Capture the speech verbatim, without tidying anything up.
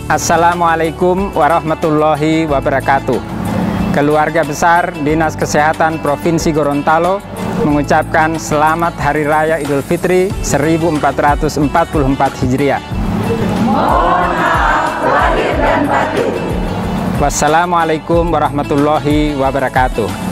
Assalamualaikum warahmatullahi wabarakatuh. Keluarga besar Dinas Kesehatan Provinsi Gorontalo mengucapkan selamat Hari Raya Idul Fitri seribu empat ratus empat puluh empat Hijriah. Mohon maaf lahir dan batin. Wassalamualaikum warahmatullahi wabarakatuh.